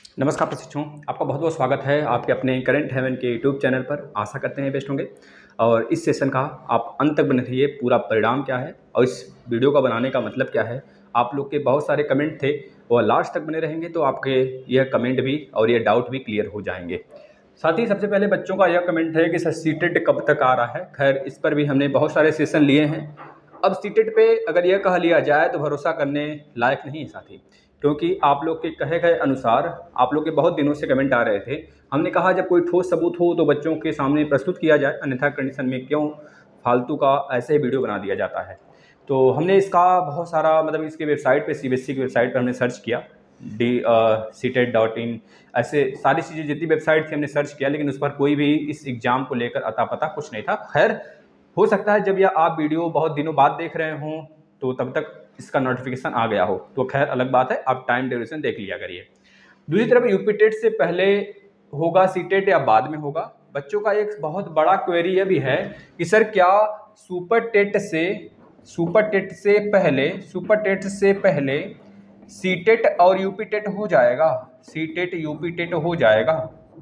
नमस्कार प्रशिक्षुओं, आपका बहुत बहुत स्वागत है आपके अपने करंट हेवन के यूट्यूब चैनल पर। आशा करते हैं बेस्ट होंगे और इस सेशन का आप अंत तक बने रहिए। पूरा परिणाम क्या है और इस वीडियो का बनाने का मतलब क्या है, आप लोग के बहुत सारे कमेंट थे, वो लास्ट तक बने रहेंगे तो आपके यह कमेंट भी और ये डाउट भी क्लियर हो जाएंगे। साथ ही सबसे पहले बच्चों का यह कमेंट है कि सर सीटेट कब तक आ रहा है। खैर, इस पर भी हमने बहुत सारे सेशन लिए हैं। अब सीटेट पे अगर यह कह लिया जाए तो भरोसा करने लायक नहीं है साथी, क्योंकि आप लोग के कहे गए अनुसार आप लोग के बहुत दिनों से कमेंट आ रहे थे। हमने कहा जब कोई ठोस सबूत हो तो बच्चों के सामने प्रस्तुत किया जाए, अन्यथा कंडीशन में क्यों फालतू का ऐसे ही वीडियो बना दिया जाता है। तो हमने इसका बहुत सारा इसके वेबसाइट पे CBSE की वेबसाइट पर हमने सर्च किया, CTET.in, ऐसे सारी चीज़ें जितनी वेबसाइट थी हमने सर्च किया, लेकिन उस पर कोई भी इस एग्ज़ाम को लेकर अता पता कुछ नहीं था। खैर, हो सकता है जब यह आप वीडियो बहुत दिनों बाद देख रहे हों तो तब तक इसका नोटिफिकेशन आ गया हो, तो खैर अलग बात है, आप टाइम ड्यूरेशन देख लिया करिए। दूसरी तरफ यूपी टेट से पहले होगा सीटेट या बाद में होगा। बच्चों का एक बहुत बड़ा क्वेरी यह भी है कि सर क्या सुपर टेट से पहले सीटेट और यूपी टेट हो जाएगा, सीटेट यूपी टेट हो जाएगा।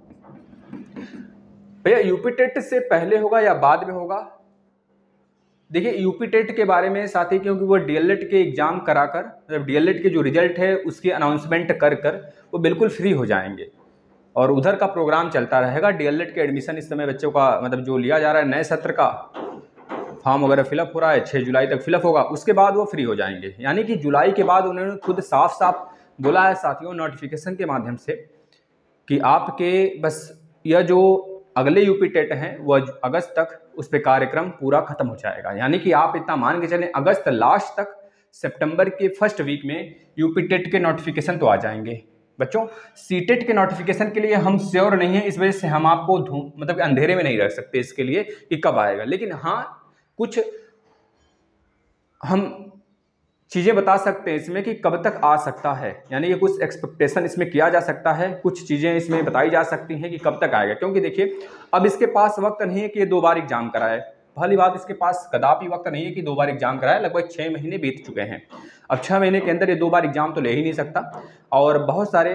भैया यूपी टेट से पहले होगा या बाद में होगा? देखिए, यूपी टेट के बारे में साथी, क्योंकि वो डीएलएड के एग्जाम कराकर, मतलब डीएलएड के जो रिजल्ट है उसकी अनाउंसमेंट कर वो बिल्कुल फ्री हो जाएंगे और उधर का प्रोग्राम चलता रहेगा। डीएलएड के एडमिशन इस समय बच्चों का जो लिया जा रहा है, नए सत्र का फॉर्म वगैरह फिलअप हो रहा है, 6 जुलाई तक फिलअप होगा, उसके बाद वो फ्री हो जाएंगे। यानी कि जुलाई के बाद उन्होंने खुद साफ साफ बोला है साथियों नोटिफिकेशन के माध्यम से कि आपके बस यह जो अगले यूपी टेट हैं वो अगस्त तक उस पर कार्यक्रम पूरा खत्म हो जाएगा। यानी कि आप इतना मान के चलें अगस्त लास्ट तक, सितंबर के फर्स्ट वीक में यूपी टेट के नोटिफिकेशन तो आ जाएंगे। बच्चों, सीटेट के नोटिफिकेशन के लिए हम श्योर नहीं है, इस वजह से हम आपको अंधेरे में नहीं रख सकते इसके लिए कि कब आएगा। लेकिन हाँ, कुछ हम चीज़ें बता सकते हैं इसमें कि कब तक आ सकता है। यानी ये कुछ एक्सपेक्टेशन इसमें किया जा सकता है, कुछ चीज़ें इसमें बताई जा सकती हैं कि कब तक आएगा। क्योंकि देखिए, अब इसके पास वक्त नहीं है कि ये 2 बार एग्जाम कराए। पहली बात, इसके पास कदापि वक्त नहीं है कि 2 बार एग्जाम कराए। लगभग 6 महीने बीत चुके हैं। अब 6 महीने के अंदर ये 2 बार एग्जाम तो ले ही नहीं सकता। और बहुत सारे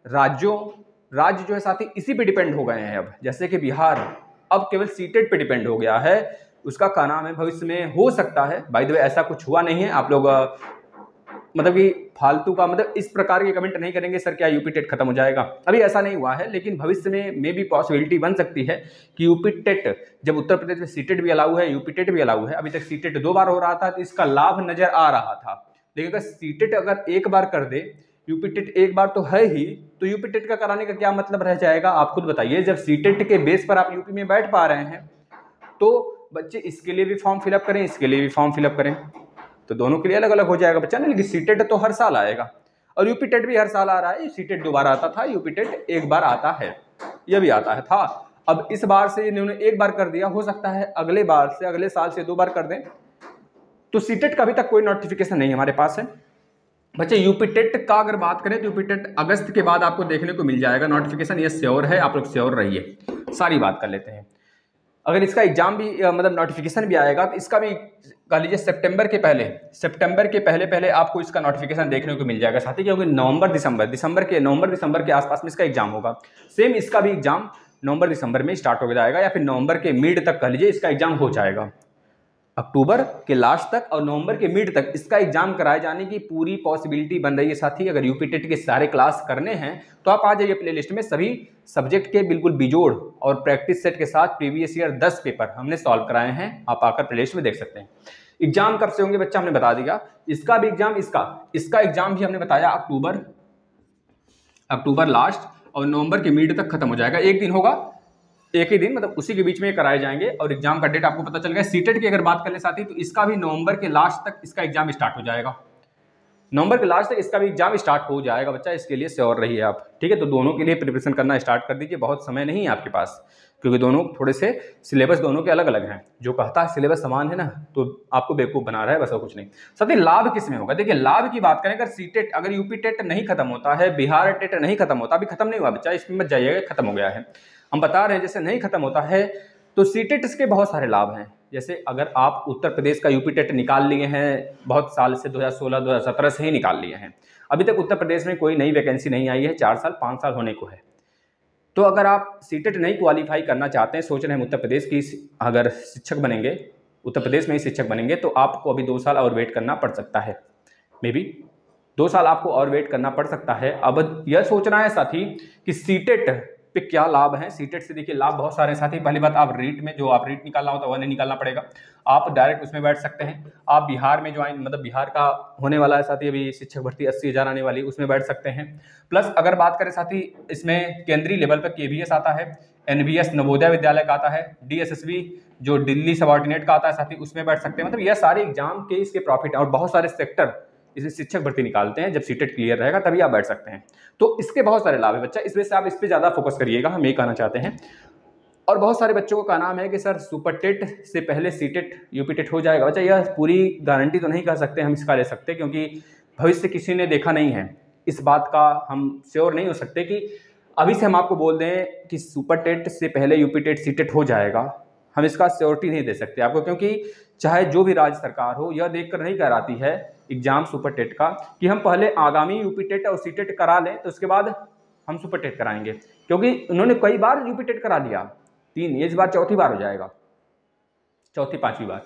राज्य जो है साथी इसी पे डिपेंड हो गए हैं। अब जैसे कि बिहार अब केवल सीटेट पे डिपेंड हो गया है। उसका क्या नाम है, भविष्य में हो सकता है, बाय द वे ऐसा कुछ हुआ नहीं है। आप लोग कि फालतू का इस प्रकार के कमेंट नहीं करेंगे सर क्या यूपी टेट खत्म हो जाएगा। अभी ऐसा नहीं हुआ है, लेकिन भविष्य में भी पॉसिबिलिटी बन सकती है कि यूपी टेट, जब उत्तर प्रदेश में सीटेट भी अलाउ है, यूपी टेट भी अलाउ है। अभी तक सीटेट 2 बार हो रहा था तो इसका लाभ नजर आ रहा था, लेकिन अगर सीटेट अगर एक बार कर दे, यूपी टेट एक बार तो है ही, तो यूपी टेट का कराने का क्या मतलब रह जाएगा? आप खुद बताइए। जब सीटेट के बेस पर आप यूपी में बैठ पा रहे हैं तो बच्चे इसके लिए भी फॉर्म फिलअप करें, इसके लिए भी फॉर्म फिलअप करें, तो दोनों के लिए अलग अलग हो जाएगा बच्चा। नहीं, लेकिन सीटेट तो हर साल आएगा और यूपी टेट भी हर साल आ रहा है। सीटेट 2 बार आता था, यूपी टेट एक बार आता है, यह भी आता है था। अब इस बार से इन्होंने एक बार कर दिया, हो सकता है अगले बार से, अगले साल से 2 बार कर दें। तो सीटेट का अभी तक कोई नोटिफिकेशन नहीं हमारे पास है बच्चे। यूपी टेट का अगर बात करें तो यूपी टेट अगस्त के बाद आपको देखने को मिल जाएगा नोटिफिकेशन, ये श्योर है। आप लोग श्योर रहिए। सारी बात कर लेते हैं। अगर इसका एग्जाम भी नोटिफिकेशन भी आएगा तो इसका भी कह लीजिए सितंबर के पहले आपको इसका नोटिफिकेशन देखने को मिल जाएगा साथी, क्योंकि नवंबर दिसंबर के आसपास में इसका एग्जाम होगा। सेम इसका भी एग्जाम नवंबर दिसंबर में स्टार्ट हो जाएगा, या फिर नवंबर के मिड तक कह लीजिए इसका एग्जाम हो जाएगा। अक्टूबर के लास्ट तक और नवंबर के मिड तक इसका एग्जाम कराए जाने की पूरी पॉसिबिलिटी बन रही है साथी। अगर यूपी टेट के सारे क्लास करने हैं तो आप आ जाइए प्लेलिस्ट में, सभी सब्जेक्ट के बिल्कुल बिजोड़ और प्रैक्टिस सेट के साथ प्रीवियस ईयर 10 पेपर हमने सॉल्व कराए हैं। आप आकर प्लेलिस्ट में देख सकते हैं। एग्जाम कब से होंगे बच्चा हमने बता दिया। इसका भी एग्जाम इसका एग्जाम भी हमने बताया अक्टूबर लास्ट और नवंबर के मिड तक खत्म हो जाएगा। एक दिन होगा, एक ही दिन, उसी के बीच में कराए जाएंगे और एग्जाम का डेट आपको पता चल गया। सीटेट की अगर बात कर ले साथी तो इसका भी नवंबर के लास्ट तक इसका एग्जाम स्टार्ट हो जाएगा। नवंबर के लास्ट तक इसका भी एग्जाम स्टार्ट हो जाएगा बच्चा, इसके लिए श्योर रहिए आप, ठीक है। तो दोनों के लिए प्रिपरेशन करना स्टार्ट कर दीजिए, बहुत समय नहीं है आपके पास, क्योंकि दोनों थोड़े से सिलेबस दोनों के अलग अलग हैं। जो कहता है सिलेबस समान है ना, तो आपको बेवकूफ़ बना रहा है, बस और कुछ नहीं। साथी, लाभ किस में होगा? देखिए, लाभ की बात करें, अगर यूपी टेट नहीं खत्म होता है, बिहार टेट नहीं खत्म होता, अभी खत्म नहीं हुआ बच्चा, इसमें मत जाइएगा खत्म हो गया है। हम बता रहे हैं जैसे नहीं खत्म होता है तो सीटेट के बहुत सारे लाभ हैं। जैसे अगर आप उत्तर प्रदेश का यूपी टेट निकाल लिए हैं, बहुत साल से 2016 2017 से ही निकाल लिए हैं, अभी तक उत्तर प्रदेश में कोई नई वैकेंसी नहीं आई है, 4 साल 5 साल होने को है। तो अगर आप सीटेट नहीं क्वालिफाई करना चाहते हैं, सोच रहे हैं उत्तर प्रदेश की अगर शिक्षक बनेंगे, उत्तर प्रदेश में ही शिक्षक बनेंगे, तो आपको अभी 2 साल और वेट करना पड़ सकता है। मे बी 2 साल आपको और वेट करना पड़ सकता है। अब यह सोचना है साथी कि सीटेट पे क्या लाभ हैं। सीटेट से देखिए लाभ बहुत सारे हैं साथी। पहली बात, आप रीट में जो आप रीट निकालना होता है वह नहीं निकालना पड़ेगा, आप डायरेक्ट उसमें बैठ सकते हैं। आप बिहार में ज्वाइन, मतलब बिहार का होने वाला है साथी अभी शिक्षक भर्ती 80,000 आने वाली, उसमें बैठ सकते हैं। प्लस अगर बात करें साथी, इसमें केंद्रीय लेवल पर KVS आता है, NVS नवोदय विद्यालय का आता है, DSSB जो दिल्ली सबऑर्डिनेट का आता है साथी, उसमें बैठ सकते हैं। मतलब यह सारे एग्जाम के इसके प्रॉफिट है और बहुत सारे सेक्टर इसे शिक्षक भर्ती निकालते हैं। जब सीटेट क्लियर रहेगा तभी आप बैठ सकते हैं। तो इसके बहुत सारे लाभ है बच्चा, इस वजह से आप इस पर ज़्यादा फोकस करिएगा, हम ये कहना चाहते हैं। और बहुत सारे बच्चों को का नाम है कि सर सुपर टेट से पहले सीटेट यूपी टेट हो जाएगा। बच्चा यह पूरी गारंटी तो नहीं कह सकते, हम इसका ले सकते, क्योंकि भविष्य किसी ने देखा नहीं है, इस बात का हम श्योर नहीं हो सकते कि अभी से हम आपको बोल दें कि सुपर टेट से पहले यूपी टेट सीटेट हो जाएगा। हम इसका श्योरिटी नहीं दे सकते आपको, क्योंकि चाहे जो भी राज्य सरकार हो, यह देखकर नहीं कराती है एग्जाम सुपर टेट का कि हम पहले आगामी यूपी टेट और सीटेट करा लें तो उसके बाद हम सुपर टेट कराएंगे, क्योंकि उन्होंने कई बार यूपी टेट करा लिया, 3, इस बार चौथी बार हो जाएगा, चौथी 5वीं बार।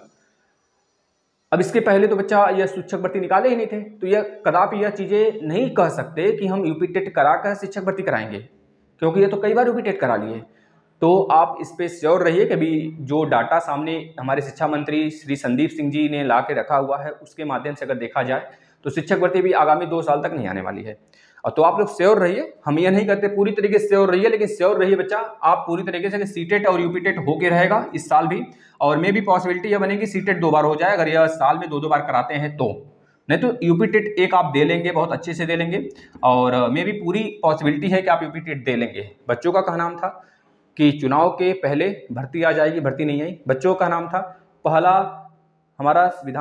अब इसके पहले तो बच्चा यह शिक्षक भर्ती निकाले ही नहीं थे, तो यह कदापि यह चीज़ें नहीं कह सकते कि हम यूपी टेट करा कर शिक्षक भर्ती कराएंगे, क्योंकि ये तो कई बार यूपी टेट करा लिए। तो आप इस पे श्योर रहिए कि अभी जो डाटा सामने हमारे शिक्षा मंत्री श्री संदीप सिंह जी ने ला के रखा हुआ है, उसके माध्यम से अगर देखा जाए तो शिक्षक भर्ती भी आगामी 2 साल तक नहीं आने वाली है। और तो आप लोग श्योर रहिए, हम ये नहीं करते पूरी तरीके से श्योर रहिए, लेकिन श्योर रहिए बच्चा आप पूरी तरीके से कि सीटेट और यूपी टेट होके रहेगा इस साल भी, और मे भी पॉसिबिलिटी यह बनेगी सीटेट 2 बार हो जाए, अगर यह साल में 2-2 बार कराते हैं तो, नहीं तो यूपी टेट एक आप दे लेंगे, बहुत अच्छे से दे लेंगे, और मे भी पूरी पॉसिबिलिटी है कि आप यूपी टेट दे लेंगे। बच्चों का कहना था कि चुनाव के पहले भर्ती आ जाएगी, भर्ती नहीं आई। बच्चों का नाम था पहला हमारा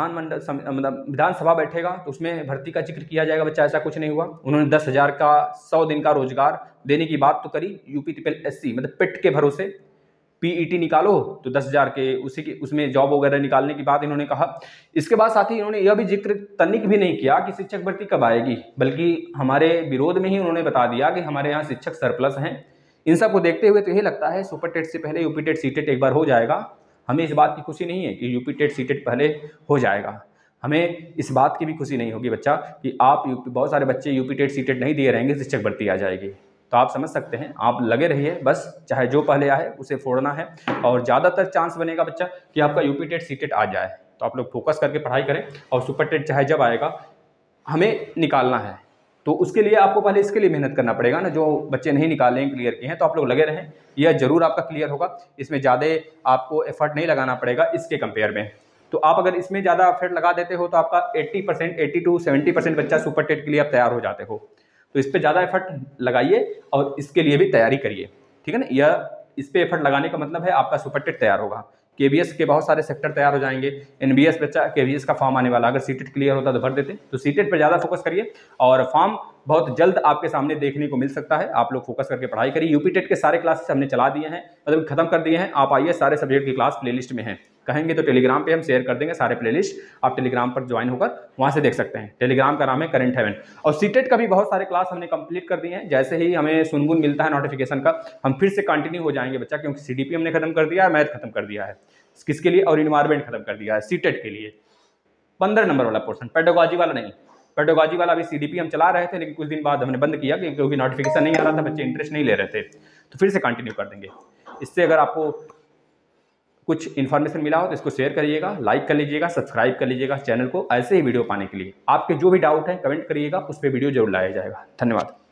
विधानसभा बैठेगा तो उसमें भर्ती का जिक्र किया जाएगा। बच्चा ऐसा कुछ नहीं हुआ। उन्होंने 10,000 का 100 दिन का रोजगार देने की बात तो करी, UPSC मतलब पेट के भरोसे PET निकालो तो 10,000 के उसी की उसमें जॉब वगैरह निकालने की बात इन्होंने कहा। इसके बाद साथ ही इन्होंने यह भी जिक्र तनिक भी नहीं किया कि शिक्षक भर्ती कब आएगी, बल्कि हमारे विरोध में ही उन्होंने बता दिया कि हमारे यहाँ शिक्षक सरप्लस हैं। इन सब को देखते हुए तो यही लगता है सुपर टेट से पहले यूपी टेट सीटेट एक बार हो जाएगा। हमें इस बात की खुशी नहीं है कि यूपी टेट सीटेट पहले हो जाएगा, हमें इस बात की भी खुशी नहीं होगी बच्चा कि आप बहुत सारे बच्चे यूपी टेट सीटेट नहीं दिए रहेंगे, शिक्षक भर्ती आ जाएगी। तो आप समझ सकते हैं, आप लगे रहिए, बस चाहे जो पहले आए उसे फोड़ना है, और ज़्यादातर चांस बनेगा बच्चा कि आपका यूपी टेट सीटेट आ जाए। तो आप लोग फोकस करके पढ़ाई करें, और सुपर टेट चाहे जब आएगा हमें निकालना है, तो उसके लिए आपको पहले इसके लिए मेहनत करना पड़ेगा ना। जो बच्चे नहीं निकाले हैं, क्लियर किए हैं, तो आप लोग लगे रहें, यह जरूर आपका क्लियर होगा। इसमें ज़्यादा आपको एफर्ट नहीं लगाना पड़ेगा इसके कंपेयर में। तो आप अगर इसमें ज़्यादा एफर्ट लगा देते हो तो आपका 80%, 80 to 70% बच्चा सुपर टेट के लिए आप तैयार हो जाते हो। तो इस पर ज़्यादा एफर्ट लगाइए और इसके लिए भी तैयारी करिए, ठीक है ना। यह इस पर एफर्ट लगाने का मतलब है आपका सुपर टेट तैयार होगा। KVS के बहुत सारे सेक्टर तैयार हो जाएंगे। NVS बच्चा KVS का फॉर्म आने वाला, अगर सीटेट क्लियर होता तो भर देते। तो सीटेट पर ज़्यादा फोकस करिए, और फॉर्म बहुत जल्द आपके सामने देखने को मिल सकता है। आप लोग फोकस करके पढ़ाई करिए। यूपी टेट के सारे क्लासेस हमने चला दिए हैं, मतलब खत्म कर दिए हैं। आप आइए, सारे सब्जेक्ट की क्लास प्लेलिस्ट में हैं, कहेंगे तो टेलीग्राम पे हम शेयर कर देंगे सारे प्लेलिस्ट। आप टेलीग्राम पर ज्वाइन होकर वहाँ से देख सकते हैं। टेलीग्राम का नाम है करंट हेवन। और सीटेट का भी बहुत सारे क्लास हमने कंप्लीट कर दिए हैं। जैसे ही हमें सुनगुन मिलता है नोटिफिकेशन का, हम फिर से कंटिन्यू हो जाएंगे बच्चा, क्योंकि CDP हमने खत्म कर दिया है, मैथ खत्म कर दिया है, किसके लिए, और इन्वायरमेंट खत्म कर दिया है सीटेट के लिए। 15 नंबर वाला पोर्शन, पेडागॉजी वाला नहीं। पेडागॉजी वाला अभी CDP हम चला रहे थे, लेकिन कुछ दिन बाद हमने बंद किया क्योंकि नोटिफिकेशन नहीं आ रहा था, बच्चे इंटरेस्ट नहीं ले रहे थे। तो फिर से कंटिन्यू कर देंगे। इससे अगर आपको कुछ इन्फॉर्मेशन मिला हो तो इसको शेयर करिएगा, लाइक कर लीजिएगा, सब्सक्राइब कर लीजिएगा चैनल को। ऐसे ही वीडियो पाने के लिए आपके जो भी डाउट है कमेंट करिएगा, उस पर वीडियो जरूर लाया जाएगा। धन्यवाद।